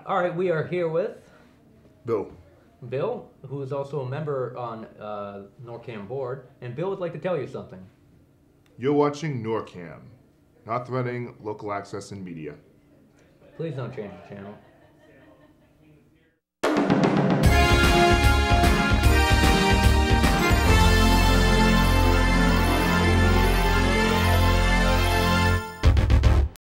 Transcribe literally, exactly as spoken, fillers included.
All right, we are here with Bill. Bill, who is also a member on uh, NORCAM board, and Bill would like to tell you something. You're watching NORCAM, not threatening local access and media. Please don't change the channel.